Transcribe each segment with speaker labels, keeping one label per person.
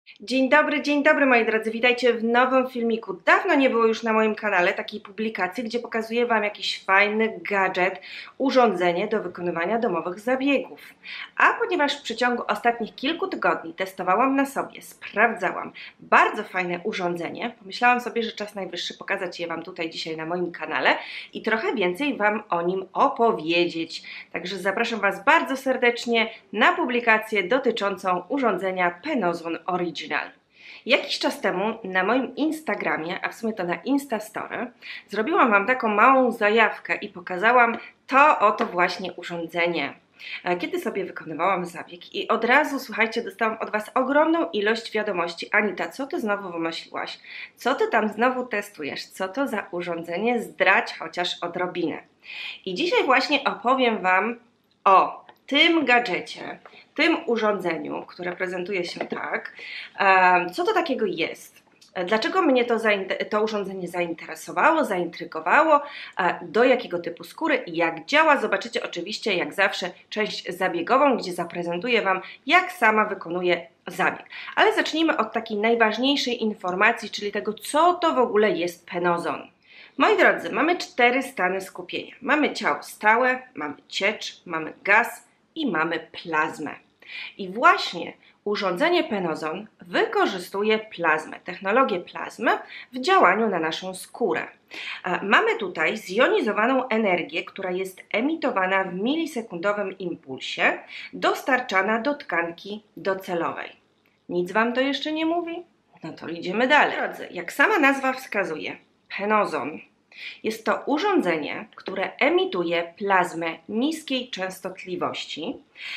Speaker 1: Dzień dobry moi drodzy, witajcie w nowym filmiku. Dawno nie było już na moim kanale takiej publikacji, gdzie pokazuję Wam jakiś fajny gadżet, urządzenie do wykonywania domowych zabiegów. A ponieważ w przeciągu ostatnich kilku tygodni testowałam na sobie, sprawdzałam bardzo fajne urządzenie, pomyślałam sobie, że czas najwyższy pokazać je Wam tutaj dzisiaj na moim kanale i trochę więcej Wam o nim opowiedzieć. Także zapraszam Was bardzo serdecznie na publikację dotyczącą urządzenia Penozon Original. Jakiś czas temu na moim Instagramie, a w sumie to na Instastory, zrobiłam Wam taką małą zajawkę i pokazałam to oto właśnie urządzenie. Kiedy sobie wykonywałam zabieg i od razu, słuchajcie, dostałam od Was ogromną ilość wiadomości. Anita, co Ty znowu wymyśliłaś? Co Ty tam znowu testujesz? Co to za urządzenie? Zdradź chociaż odrobinę. I dzisiaj właśnie opowiem Wam o tym gadżecie, tym urządzeniu, które prezentuje się tak. Co to takiego jest? Dlaczego mnie to urządzenie zainteresowało, zaintrygowało, do jakiego typu skóry i jak działa? Zobaczycie oczywiście jak zawsze część zabiegową, gdzie zaprezentuję Wam, jak sama wykonuję zabieg. Ale zacznijmy od takiej najważniejszej informacji, czyli tego, co to w ogóle jest penozon. Moi drodzy, mamy 4 stany skupienia. Mamy ciało stałe, mamy ciecz, mamy gaz i mamy plazmę. I właśnie urządzenie Penozon wykorzystuje plazmę, technologię plazmy w działaniu na naszą skórę. Mamy tutaj zjonizowaną energię, która jest emitowana w milisekundowym impulsie, dostarczana do tkanki docelowej. Nic Wam to jeszcze nie mówi? No to idziemy dalej. Drodzy, jak sama nazwa wskazuje, Penozon jest to urządzenie, które emituje plazmę niskiej częstotliwości,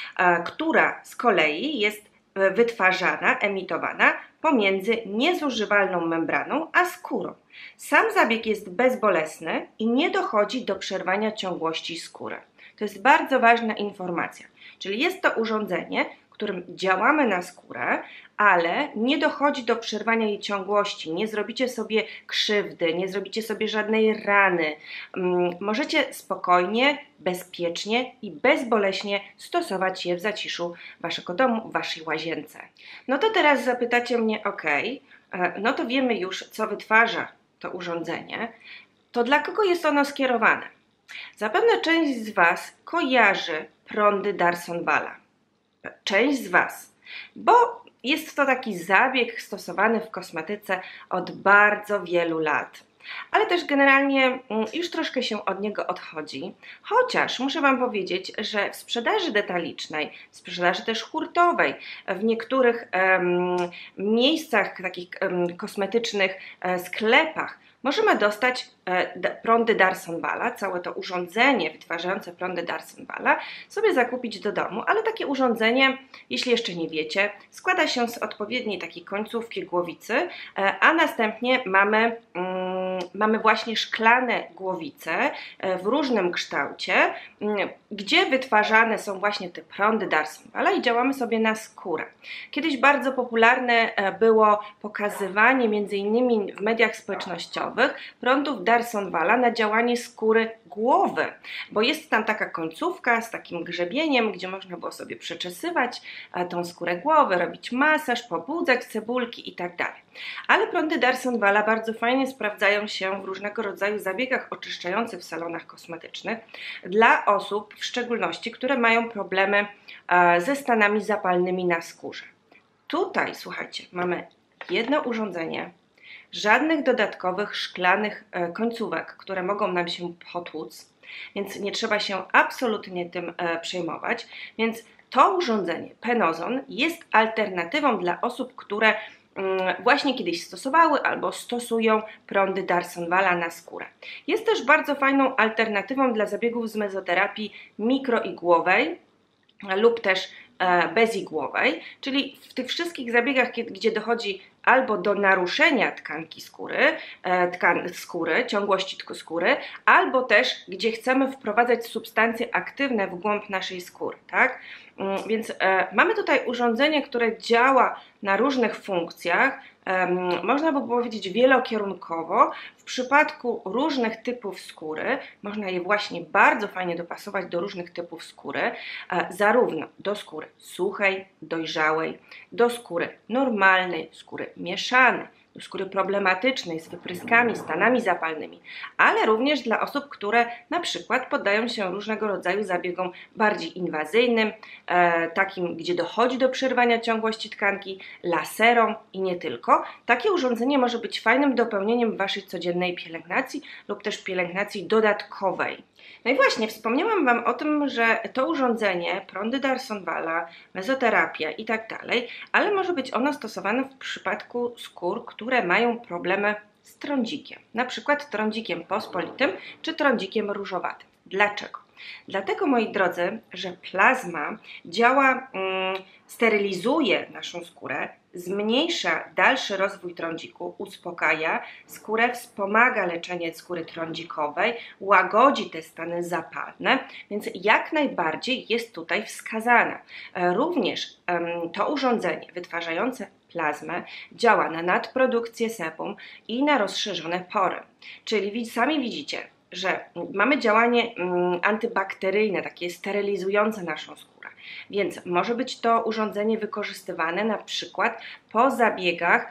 Speaker 1: która z kolei jest wytwarzana, emitowana pomiędzy niezużywalną membraną a skórą. Sam zabieg jest bezbolesny i nie dochodzi do przerwania ciągłości skóry. To jest bardzo ważna informacja. Czyli jest to urządzenie, którym działamy na skórę, ale nie dochodzi do przerwania jej ciągłości, nie zrobicie sobie krzywdy, nie zrobicie sobie żadnej rany. Możecie spokojnie, bezpiecznie i bezboleśnie stosować je w zaciszu Waszego domu, w Waszej łazience. No to teraz zapytacie mnie, ok, no to wiemy już, co wytwarza to urządzenie, to dla kogo jest ono skierowane? Zapewne część z Was kojarzy prądy Darsonvala. Część z Was, bo jest to taki zabieg stosowany w kosmetyce od bardzo wielu lat. Ale też generalnie już troszkę się od niego odchodzi, chociaż muszę Wam powiedzieć, że w sprzedaży detalicznej, w sprzedaży też hurtowej, w niektórych miejscach takich kosmetycznych, sklepach możemy dostać prądy Darsonvala, całe to urządzenie wytwarzające prądy Darsonvala sobie zakupić do domu, ale takie urządzenie, jeśli jeszcze nie wiecie, składa się z odpowiedniej takiej końcówki głowicy, a następnie mamy właśnie szklane głowice w różnym kształcie, gdzie wytwarzane są właśnie te prądy Darsonvala i działamy sobie na skórę. Kiedyś bardzo popularne było pokazywanie między innymi w mediach społecznościowych prądów Darsonvala na działanie skóry głowy, bo jest tam taka końcówka z takim grzebieniem, gdzie można było sobie przeczesywać tą skórę głowy, robić masaż, pobudzać cebulki i tak dalej. Ale prądy Darsonvala bardzo fajnie sprawdzają się w różnego rodzaju zabiegach oczyszczających w salonach kosmetycznych dla osób w szczególności, które mają problemy ze stanami zapalnymi na skórze. Tutaj, słuchajcie, mamy jedno urządzenie, żadnych dodatkowych szklanych końcówek, które mogą nam się potłuc, więc nie trzeba się absolutnie tym przejmować. Więc to urządzenie Penozon jest alternatywą dla osób, które właśnie kiedyś stosowały albo stosują prądy Darsonvala na skórę. Jest też bardzo fajną alternatywą dla zabiegów z mezoterapii mikroigłowej lub też bezigłowej, czyli w tych wszystkich zabiegach, gdzie dochodzi albo do naruszenia tkanki skóry, ciągłości skóry, albo też gdzie chcemy wprowadzać substancje aktywne w głąb naszej skóry, tak? Więc mamy tutaj urządzenie, które działa na różnych funkcjach, można by powiedzieć wielokierunkowo. W przypadku różnych typów skóry można je właśnie bardzo fajnie dopasować do różnych typów skóry, zarówno do skóry suchej, dojrzałej, do skóry normalnej, skóry mieszanej, do skóry problematycznej z wypryskami, stanami zapalnymi, ale również dla osób, które na przykład poddają się różnego rodzaju zabiegom bardziej inwazyjnym, takim, gdzie dochodzi do przerwania ciągłości tkanki, laserom i nie tylko. Takie urządzenie może być fajnym dopełnieniem Waszej codziennej pielęgnacji lub też pielęgnacji dodatkowej. No i właśnie, wspomniałam Wam o tym, że to urządzenie, prądy Darsonwala, mezoterapia i tak dalej, ale może być ono stosowane w przypadku skór, które mają problemy z trądzikiem, na przykład trądzikiem pospolitym czy trądzikiem różowatym. Dlaczego? Dlatego, moi drodzy, że plazma działa, sterylizuje naszą skórę, zmniejsza dalszy rozwój trądziku, uspokaja skórę, wspomaga leczenie skóry trądzikowej, łagodzi te stany zapalne, więc jak najbardziej jest tutaj wskazana. Również to urządzenie wytwarzające plazmę działa na nadprodukcję sebum i na rozszerzone pory. Czyli sami widzicie, że mamy działanie antybakteryjne, takie sterylizujące naszą skórę. Więc może być to urządzenie wykorzystywane na przykład po zabiegach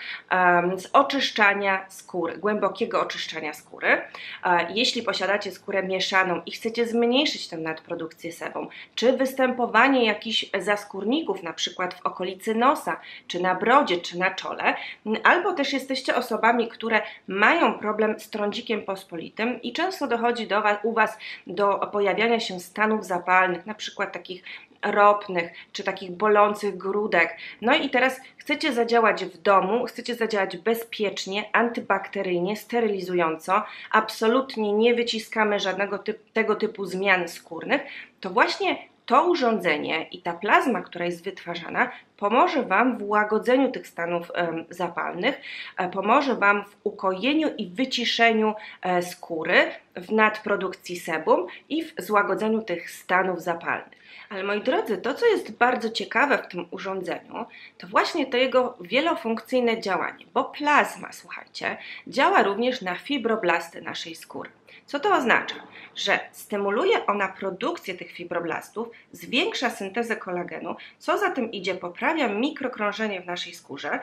Speaker 1: z oczyszczania skóry, głębokiego oczyszczania skóry. Jeśli posiadacie skórę mieszaną i chcecie zmniejszyć tę nadprodukcję sebum, czy występowanie jakichś zaskórników, na przykład w okolicy nosa, czy na brodzie, czy na czole, albo też jesteście osobami, które mają problem z trądzikiem pospolitym i często dochodzi u Was do pojawiania się stanów zapalnych, na przykład takich ropnych, czy takich bolących grudek. No i teraz chcecie zadziałać w domu, chcecie zadziałać bezpiecznie, antybakteryjnie, sterylizująco, absolutnie nie wyciskamy żadnego tego typu zmian skórnych, to właśnie to urządzenie i ta plazma, która jest wytwarzana, pomoże Wam w łagodzeniu tych stanów zapalnych, pomoże Wam w ukojeniu i wyciszeniu skóry, w nadprodukcji sebum i w złagodzeniu tych stanów zapalnych. Ale moi drodzy, to co jest bardzo ciekawe w tym urządzeniu, to właśnie to jego wielofunkcyjne działanie, bo plazma, słuchajcie, działa również na fibroblasty naszej skóry. Co to oznacza? Że stymuluje ona produkcję tych fibroblastów, zwiększa syntezę kolagenu, co za tym idzie, poprawia mikrokrążenie w naszej skórze,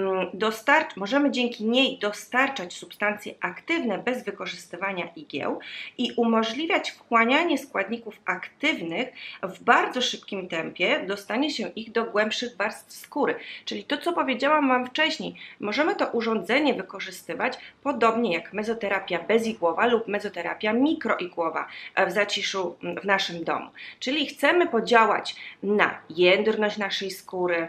Speaker 1: możemy dzięki niej dostarczać substancje aktywne bez wykorzystywania igieł i umożliwiać wchłanianie składników aktywnych w bardzo szybkim tempie, dostanie się ich do głębszych warstw skóry. Czyli to, co powiedziałam Wam wcześniej, możemy to urządzenie wykorzystywać podobnie jak mezoterapia bezigłowa lub mezoterapia mikroigłowa w zaciszu w naszym domu. Czyli chcemy podziałać na jędrność naszej skóry,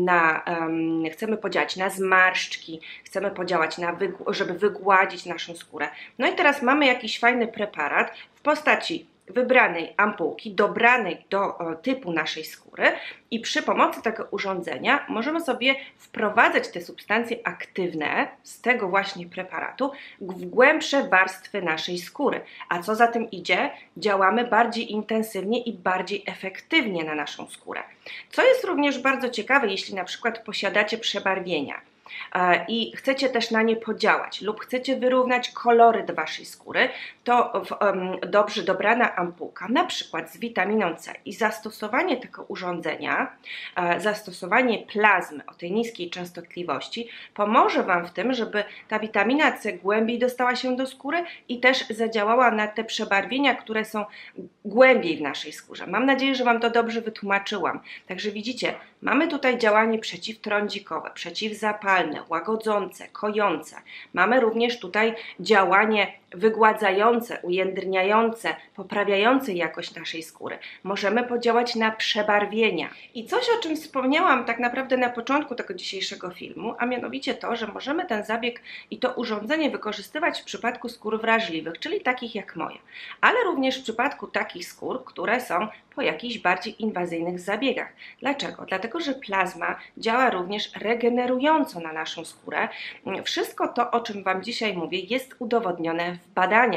Speaker 1: chcemy podziałać na zmarszczki, chcemy podziałać żeby wygładzić naszą skórę. No i teraz mamy jakiś fajny preparat w postaci wybranej ampułki, dobranej do typu naszej skóry i przy pomocy tego urządzenia możemy sobie wprowadzać te substancje aktywne z tego właśnie preparatu w głębsze warstwy naszej skóry. A co za tym idzie? Działamy bardziej intensywnie i bardziej efektywnie na naszą skórę. Co jest również bardzo ciekawe, jeśli na przykład posiadacie przebarwienia i chcecie też na nie podziałać lub chcecie wyrównać koloryt Waszej skóry, to dobrze dobrana ampułka, na przykład z witaminą C i zastosowanie tego urządzenia, zastosowanie plazmy o tej niskiej częstotliwości pomoże Wam w tym, żeby ta witamina C głębiej dostała się do skóry i też zadziałała na te przebarwienia, które są głębiej w naszej skórze. Mam nadzieję, że Wam to dobrze wytłumaczyłam. Także widzicie, mamy tutaj działanie przeciwtrądzikowe, przeciwzapalne, łagodzące, kojące. Mamy również tutaj działanie wygładzające, ujędrniające, poprawiające jakość naszej skóry. Możemy podziałać na przebarwienia. I coś, o czym wspomniałam tak naprawdę na początku tego dzisiejszego filmu, a mianowicie to, że możemy ten zabieg i to urządzenie wykorzystywać w przypadku skór wrażliwych, czyli takich jak moja, ale również w przypadku takich skór, które są po jakichś bardziej inwazyjnych zabiegach. Dlaczego? Dlatego, że plazma działa również regenerująco na naszą skórę. Wszystko to, o czym Wam dzisiaj mówię, jest udowodnione w badaniach.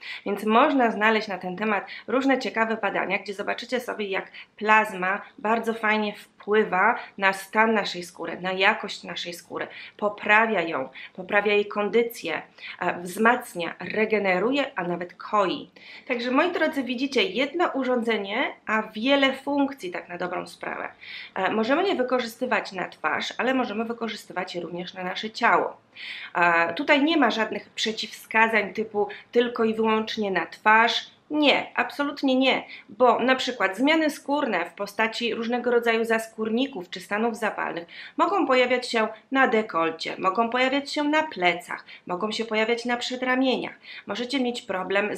Speaker 1: Więc można znaleźć na ten temat różne ciekawe badania, gdzie zobaczycie sobie, jak plazma bardzo fajnie wpływa na stan naszej skóry, na jakość naszej skóry, poprawia ją, poprawia jej kondycję, wzmacnia, regeneruje, a nawet koi. Także moi drodzy, widzicie, jedno urządzenie, a wiele funkcji tak na dobrą sprawę. Możemy je wykorzystywać na twarz, ale możemy wykorzystywać je również na nasze ciało. Tutaj nie ma żadnych przeciwwskazań typu tylko i wyłącznie na twarz. Nie, absolutnie nie, bo na przykład zmiany skórne w postaci różnego rodzaju zaskórników czy stanów zapalnych mogą pojawiać się na dekolcie, mogą pojawiać się na plecach, mogą się pojawiać na przedramieniach. Możecie mieć problem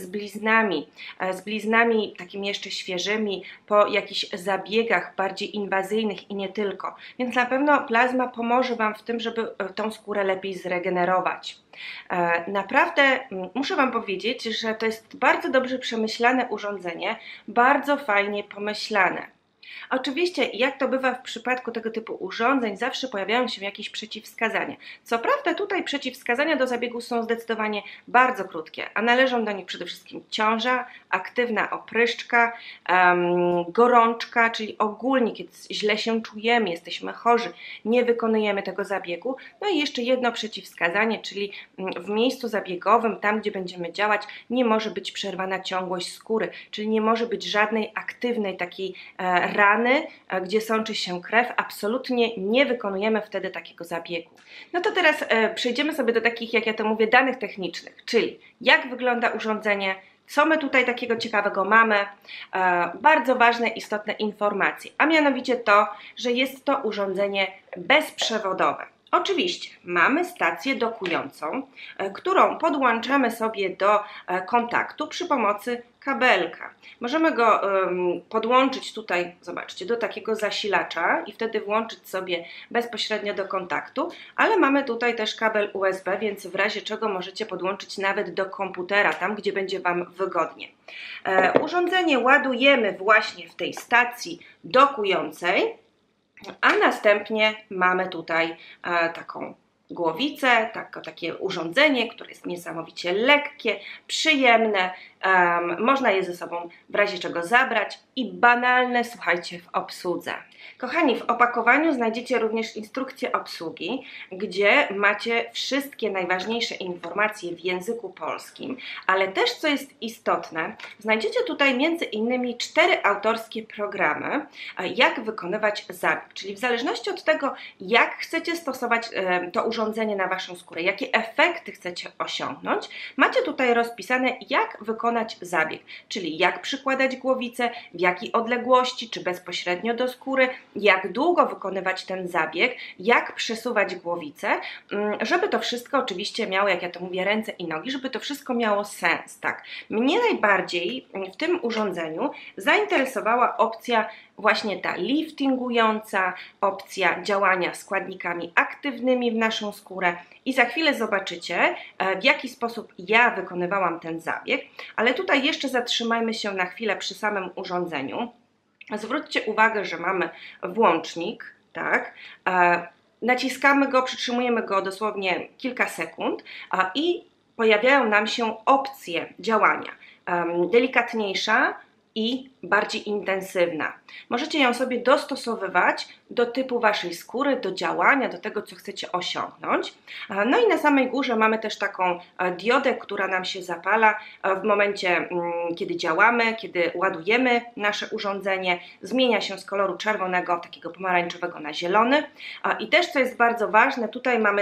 Speaker 1: z bliznami takimi jeszcze świeżymi po jakichś zabiegach bardziej inwazyjnych i nie tylko. Więc na pewno plazma pomoże Wam w tym, żeby tą skórę lepiej zregenerować. Naprawdę muszę Wam powiedzieć, że to jest bardzo dobrze przemyślane urządzenie, bardzo fajnie pomyślane. Oczywiście, jak to bywa w przypadku tego typu urządzeń, zawsze pojawiają się jakieś przeciwwskazania. Co prawda tutaj przeciwwskazania do zabiegu są zdecydowanie bardzo krótkie, a należą do nich przede wszystkim ciąża, aktywna opryszczka, gorączka, czyli ogólnie kiedy źle się czujemy, jesteśmy chorzy, nie wykonujemy tego zabiegu. No i jeszcze jedno przeciwwskazanie, czyli w miejscu zabiegowym, tam gdzie będziemy działać, nie może być przerwana ciągłość skóry, czyli nie może być żadnej aktywnej takiej rany, gdzie sączy się krew, absolutnie nie wykonujemy wtedy takiego zabiegu. No to teraz przejdziemy sobie do takich, jak ja to mówię, danych technicznych, czyli jak wygląda urządzenie, co my tutaj takiego ciekawego mamy, bardzo ważne, istotne informacje, a mianowicie to, że jest to urządzenie bezprzewodowe. Oczywiście mamy stację dokującą, którą podłączamy sobie do kontaktu przy pomocy kabelka. Możemy go podłączyć tutaj, zobaczcie, do takiego zasilacza i wtedy włączyć sobie bezpośrednio do kontaktu, ale mamy tutaj też kabel USB, więc w razie czego możecie podłączyć nawet do komputera, tam gdzie będzie Wam wygodnie. Urządzenie ładujemy właśnie w tej stacji dokującej, a następnie mamy tutaj taką głowicę, takie urządzenie, które jest niesamowicie lekkie, przyjemne, można je ze sobą w razie czego zabrać i banalne, słuchajcie, w obsłudze. Kochani, w opakowaniu znajdziecie również instrukcję obsługi, gdzie macie wszystkie najważniejsze informacje w języku polskim, ale też, co jest istotne, znajdziecie tutaj między innymi 4 autorskie programy, jak wykonywać zabieg, czyli w zależności od tego, jak chcecie stosować to urządzenie na Waszą skórę, jakie efekty chcecie osiągnąć, macie tutaj rozpisane, jak wykonać zabieg, czyli jak przykładać głowicę, w jakiej odległości, czy bezpośrednio do skóry, jak długo wykonywać ten zabieg, jak przesuwać głowicę, żeby to wszystko oczywiście miało, jak ja to mówię, ręce i nogi, żeby to wszystko miało sens, tak. Mnie najbardziej w tym urządzeniu zainteresowała opcja właśnie ta liftingująca, opcja działania składnikami aktywnymi w naszą skórę i za chwilę zobaczycie, w jaki sposób ja wykonywałam ten zabieg, ale tutaj jeszcze zatrzymajmy się na chwilę przy samym urządzeniu. Zwróćcie uwagę, że mamy włącznik, tak? Naciskamy go, przytrzymujemy go dosłownie kilka sekund i pojawiają nam się opcje działania. Delikatniejsza i bardziej intensywna. Możecie ją sobie dostosowywać do typu Waszej skóry, do działania, do tego, co chcecie osiągnąć. No i na samej górze mamy też taką diodę, która nam się zapala w momencie, kiedy działamy, kiedy ładujemy nasze urządzenie. Zmienia się z koloru czerwonego, takiego pomarańczowego na zielony. I też, co jest bardzo ważne, tutaj mamy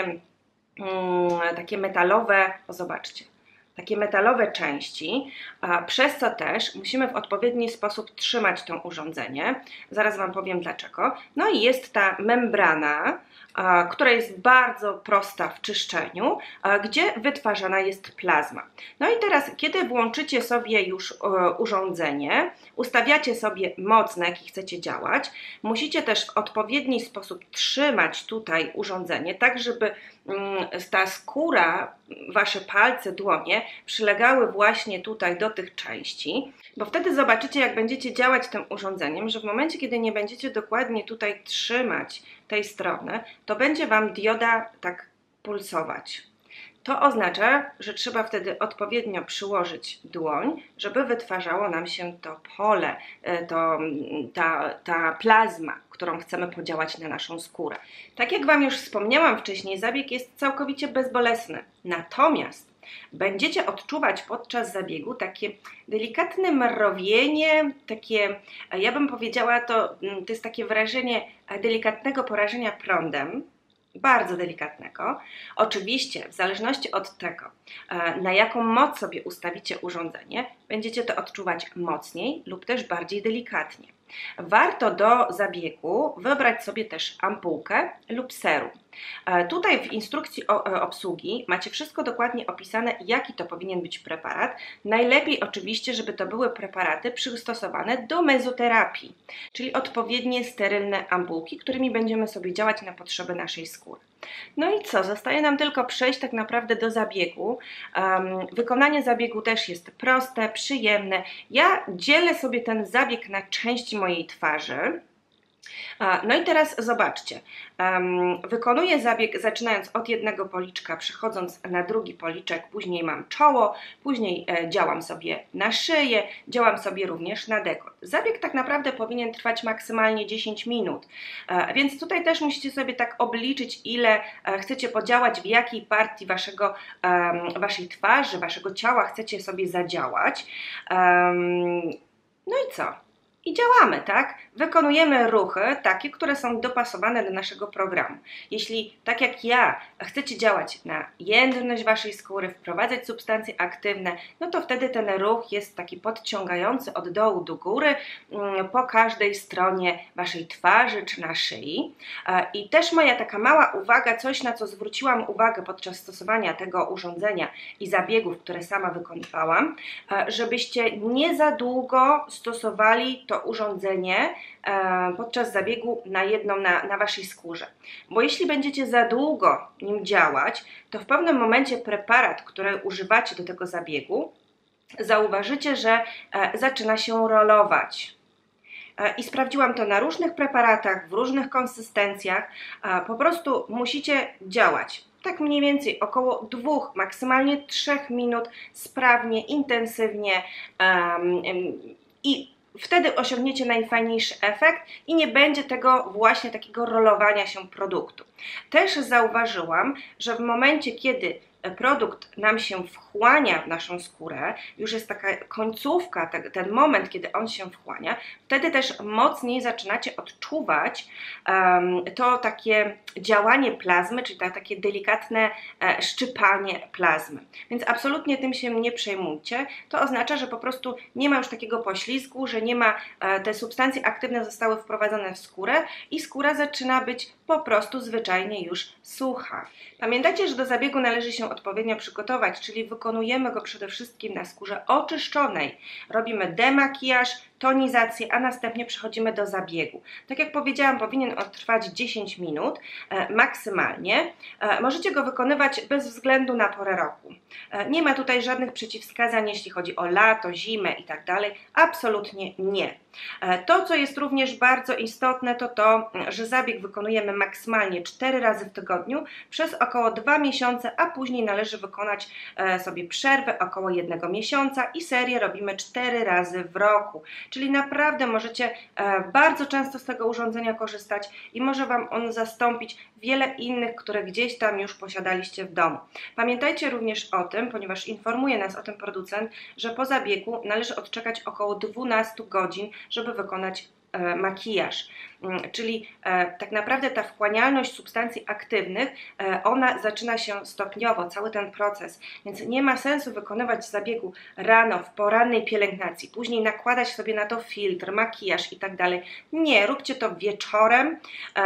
Speaker 1: takie metalowe, zobaczcie, takie metalowe części, przez co też musimy w odpowiedni sposób trzymać to urządzenie. Zaraz Wam powiem dlaczego. No i jest ta membrana, która jest bardzo prosta w czyszczeniu, gdzie wytwarzana jest plazma. No i teraz, kiedy włączycie sobie już urządzenie, ustawiacie sobie moc, na jaki chcecie działać, musicie też w odpowiedni sposób trzymać tutaj urządzenie, tak żeby ta skóra, Wasze palce, dłonie przylegały właśnie tutaj do tych części, bo wtedy zobaczycie, jak będziecie działać tym urządzeniem, że w momencie, kiedy nie będziecie dokładnie tutaj trzymać tej strony, to będzie Wam dioda tak pulsować. To oznacza, że trzeba wtedy odpowiednio przyłożyć dłoń, żeby wytwarzało nam się to pole, ta plazma, którą chcemy podziałać na naszą skórę. Tak jak Wam już wspomniałam wcześniej, zabieg jest całkowicie bezbolesny. Natomiast będziecie odczuwać podczas zabiegu takie delikatne mrowienie, takie, ja bym powiedziała, to jest takie wrażenie delikatnego porażenia prądem, bardzo delikatnego. Oczywiście, w zależności od tego, na jaką moc sobie ustawicie urządzenie, będziecie to odczuwać mocniej lub też bardziej delikatnie. Warto do zabiegu wybrać sobie też ampułkę lub serum. Tutaj w instrukcji obsługi macie wszystko dokładnie opisane, jaki to powinien być preparat. Najlepiej oczywiście, żeby to były preparaty przystosowane do mezoterapii, czyli odpowiednie sterylne ampułki, którymi będziemy sobie działać na potrzeby naszej skóry. No i co? Zostaje nam tylko przejść tak naprawdę do zabiegu. Wykonanie zabiegu też jest proste, przyjemne. Ja dzielę sobie ten zabieg na części mojej twarzy. No i teraz zobaczcie, wykonuję zabieg zaczynając od jednego policzka, przechodząc na drugi policzek, później mam czoło, później działam sobie na szyję, działam sobie również na dekolt. Zabieg tak naprawdę powinien trwać maksymalnie 10 minut, więc tutaj też musicie sobie tak obliczyć, ile chcecie podziałać, w jakiej partii waszej twarzy, waszego ciała chcecie sobie zadziałać. No i co? I działamy, tak? Wykonujemy ruchy takie, które są dopasowane do naszego programu. Jeśli, tak jak ja, chcecie działać na jędrność waszej skóry, wprowadzać substancje aktywne, no to wtedy ten ruch jest taki podciągający od dołu do góry po każdej stronie waszej twarzy czy na szyi. I też moja taka mała uwaga, coś na co zwróciłam uwagę podczas stosowania tego urządzenia i zabiegów, które sama wykonywałam, żebyście nie za długo stosowali to urządzenie podczas zabiegu na waszej skórze. Bo jeśli będziecie za długo nim działać, to w pewnym momencie preparat, który używacie do tego zabiegu, zauważycie, że zaczyna się rolować. I sprawdziłam to na różnych preparatach, w różnych konsystencjach. Po prostu musicie działać. Tak mniej więcej około 2, maksymalnie 3 minut sprawnie, intensywnie i wtedy osiągniecie najfajniejszy efekt i nie będzie tego właśnie takiego rolowania się produktu. Też zauważyłam, że w momencie, kiedy produkt nam się wchłania w naszą skórę, już jest taka końcówka, ten moment, kiedy on się wchłania, wtedy też mocniej zaczynacie odczuwać to takie działanie plazmy, czyli takie delikatne szczypanie plazmy. Więc absolutnie tym się nie przejmujcie. To oznacza, że po prostu nie ma już takiego poślizgu, że nie ma, te substancje aktywne zostały wprowadzone w skórę i skóra zaczyna być po prostu zwyczajnie już sucha. Pamiętajcie, że do zabiegu należy się odpowiednio przygotować, czyli wykonujemy go przede wszystkim na skórze oczyszczonej. Robimy demakijaż, tonizację, a następnie przechodzimy do zabiegu. Tak jak powiedziałam, powinien on trwać 10 minut maksymalnie. Możecie go wykonywać bez względu na porę roku. Nie ma tutaj żadnych przeciwwskazań, jeśli chodzi o lato, zimę i tak dalej. Absolutnie nie. To, co jest również bardzo istotne, to, że zabieg wykonujemy maksymalnie 4 razy w tygodniu przez około 2 miesiące, a później należy wykonać sobie przerwę około 1 miesiąca i serię robimy 4 razy w roku. Czyli naprawdę możecie bardzo często z tego urządzenia korzystać i może Wam on zastąpić wiele innych, które gdzieś tam już posiadaliście w domu. Pamiętajcie również o tym, ponieważ informuje nas o tym producent, że po zabiegu należy odczekać około 12 godzin, żeby wykonać makijaż. Czyli tak naprawdę ta wchłanialność substancji aktywnych, ona zaczyna się stopniowo, cały ten proces, więc nie ma sensu wykonywać zabiegu rano, w porannej pielęgnacji, później nakładać sobie na to filtr, makijaż i tak dalej. Nie, róbcie to wieczorem,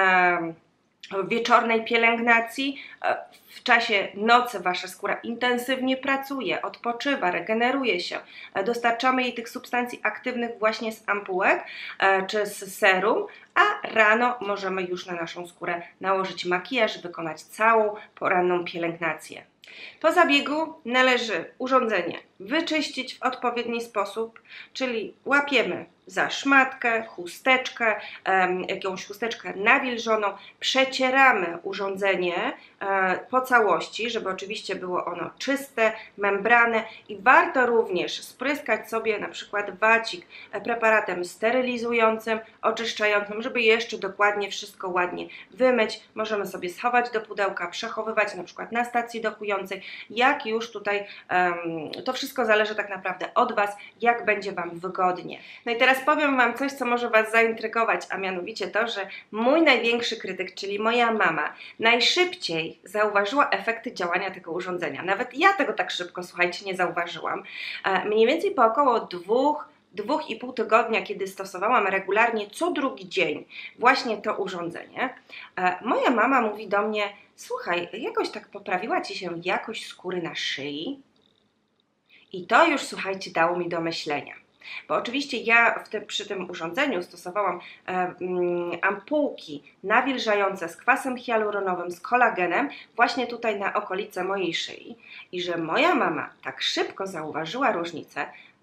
Speaker 1: w wieczornej pielęgnacji. W czasie nocy wasza skóra intensywnie pracuje, odpoczywa, regeneruje się. Dostarczamy jej tych substancji aktywnych właśnie z ampułek czy z serum, a rano możemy już na naszą skórę nałożyć makijaż, wykonać całą poranną pielęgnację. Po zabiegu należy urządzenie wyczyścić w odpowiedni sposób, czyli łapiemy za szmatkę, chusteczkę, jakąś chusteczkę nawilżoną, przecieramy urządzenie po całości, żeby oczywiście było ono czyste, membrane i warto również spryskać sobie na przykład wacik preparatem sterylizującym, oczyszczającym, żeby jeszcze dokładnie wszystko ładnie wymyć. Możemy sobie schować do pudełka, przechowywać na przykład na stacji dokującej. Jak już tutaj to wszystko zależy tak naprawdę od Was, jak będzie Wam wygodnie. No i teraz powiem Wam coś, co może Was zaintrygować, a mianowicie to, że mój największy krytyk, czyli moja mama, najszybciej zauważyła efekty działania tego urządzenia. Nawet ja tego tak szybko, słuchajcie, nie zauważyłam. Mniej więcej po około 2,5 tygodnia, kiedy stosowałam regularnie co drugi dzień właśnie to urządzenie, moja mama mówi do mnie: słuchaj, jakoś tak poprawiła Ci się jakość skóry na szyi? I to już, słuchajcie, dało mi do myślenia. Bo oczywiście ja przy tym urządzeniu stosowałam ampułki nawilżające z kwasem hialuronowym, z kolagenem właśnie tutaj na okolice mojej szyi. I że moja mama tak szybko zauważyła różnicę,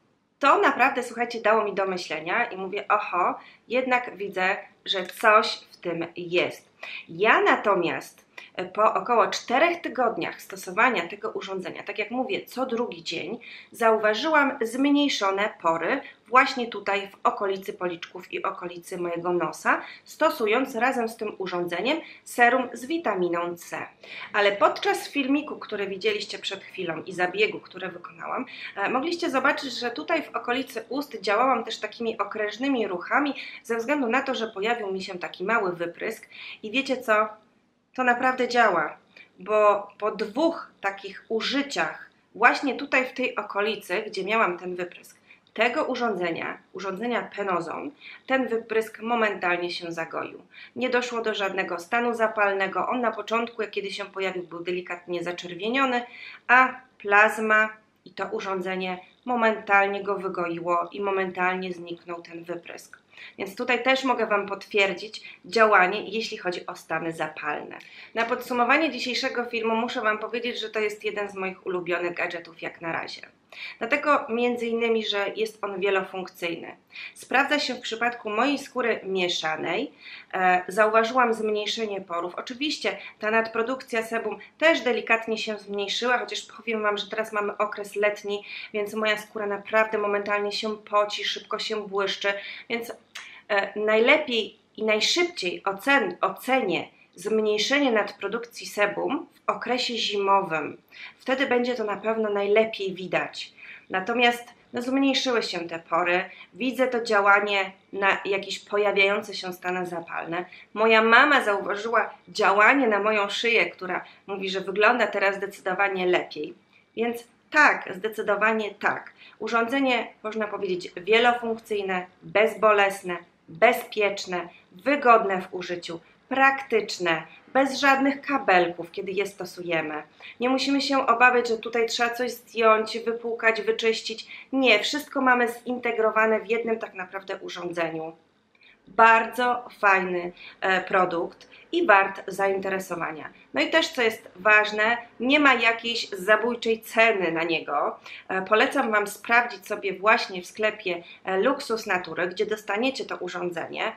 Speaker 1: to naprawdę, słuchajcie, dało mi do myślenia i mówię: oho, jednak widzę, że coś w tym jest. Ja natomiast po około 4 tygodniach stosowania tego urządzenia, tak jak mówię, co drugi dzień, zauważyłam zmniejszone pory właśnie tutaj w okolicy policzków i okolicy mojego nosa, stosując razem z tym urządzeniem serum z witaminą C. Ale podczas filmiku, który widzieliście przed chwilą i zabiegu, który wykonałam, mogliście zobaczyć, że tutaj w okolicy ust działałam też takimi okrężnymi ruchami, ze względu na to, że pojawił mi się taki mały wyprysk i wiecie co? To naprawdę działa, bo po 2 takich użyciach właśnie tutaj w tej okolicy, gdzie miałam ten wyprysk, tego urządzenia Penozone, ten wyprysk momentalnie się zagoił. Nie doszło do żadnego stanu zapalnego. On na początku, kiedy się pojawił, był delikatnie zaczerwieniony, a plazma i to urządzenie momentalnie go wygoiło i momentalnie zniknął ten wyprysk. Więc tutaj też mogę Wam potwierdzić działanie, jeśli chodzi o stany zapalne. Na podsumowanie dzisiejszego filmu muszę Wam powiedzieć, że to jest jeden z moich ulubionych gadżetów jak na razie. Dlatego między innymi, że jest on wielofunkcyjny. Sprawdza się w przypadku mojej skóry mieszanej. Zauważyłam zmniejszenie porów. Oczywiście ta nadprodukcja sebum też delikatnie się zmniejszyła, chociaż powiem Wam, że teraz mamy okres letni, więc moja skóra naprawdę momentalnie się poci, szybko się błyszczy, więc najlepiej i najszybciej ocenię zmniejszenie nadprodukcji sebum w okresie zimowym. Wtedy będzie to na pewno najlepiej widać. Natomiast zmniejszyły się te pory, widzę to działanie na jakieś pojawiające się stany zapalne. Moja mama zauważyła działanie na moją szyję, która mówi, że wygląda teraz zdecydowanie lepiej. Więc tak, zdecydowanie tak. Urządzenie, można powiedzieć, wielofunkcyjne, bezbolesne, bezpieczne, wygodne w użyciu, praktyczne, bez żadnych kabelków, kiedy je stosujemy. Nie musimy się obawiać, że tutaj trzeba coś zdjąć, wypłukać, wyczyścić. Nie, wszystko mamy zintegrowane w jednym tak naprawdę urządzeniu. Bardzo fajny produkt i wart zainteresowania. No i też, co jest ważne, nie ma jakiejś zabójczej ceny na niego. Polecam Wam sprawdzić sobie właśnie w sklepie Luxus Natury, gdzie dostaniecie to urządzenie.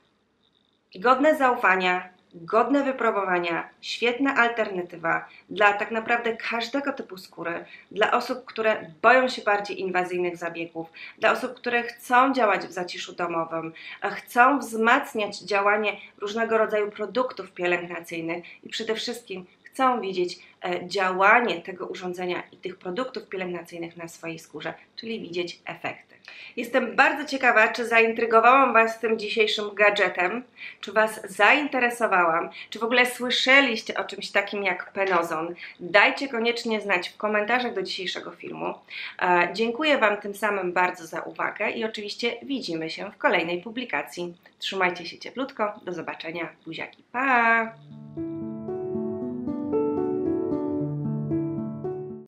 Speaker 1: Godne zaufania, godne wypróbowania, świetna alternatywa dla tak naprawdę każdego typu skóry, dla osób, które boją się bardziej inwazyjnych zabiegów, dla osób, które chcą działać w zaciszu domowym, chcą wzmacniać działanie różnego rodzaju produktów pielęgnacyjnych i przede wszystkim chcą widzieć działanie tego urządzenia i tych produktów pielęgnacyjnych na swojej skórze, czyli widzieć efekty. Jestem bardzo ciekawa, czy zaintrygowałam Was tym dzisiejszym gadżetem, czy Was zainteresowałam, czy w ogóle słyszeliście o czymś takim jak Penozone. Dajcie koniecznie znać w komentarzach do dzisiejszego filmu. Dziękuję Wam tym samym bardzo za uwagę i oczywiście widzimy się w kolejnej publikacji. Trzymajcie się cieplutko, do zobaczenia, buziaki, pa!